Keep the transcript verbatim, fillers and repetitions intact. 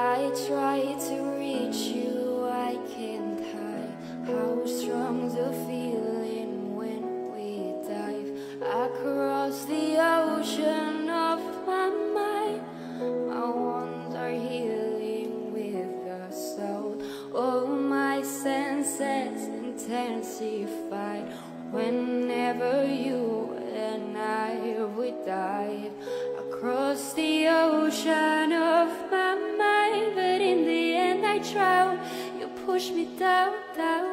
I try to reach you, I can't hide how strong the feeling when we dive across the ocean of my mind. My wounds are healing with the soul. All my senses intensified whenever you and I would dive across the ocean of my mind. But in the end I drown. You push me down, down.